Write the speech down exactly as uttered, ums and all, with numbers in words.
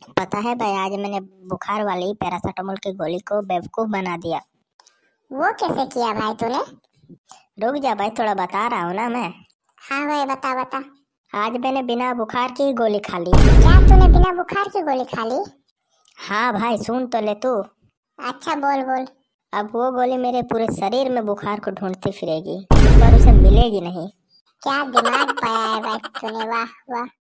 पता है भाई, आज मैंने बुखार वाली पैरासिटामोल की गोली को बेवकूफ बना दिया। वो कैसे किया भाई तूने? रुक जा भाई, थोड़ा बता रहा हूँ ना मैं। हाँ भाई बता बता। आज मैंने बिना बुखार की गोली खा ली। क्या तूने बिना बुखार की गोली खा ली? हाँ भाई, सुन तो ले तू। अच्छा बोल बोल। अब वो गोली मेरे पूरे शरीर में बुखार को ढूंढती फिरेगी, पर उसे मिलेगी नहीं। क्या दिमाग पाया है भाई तूने, वाह वाह।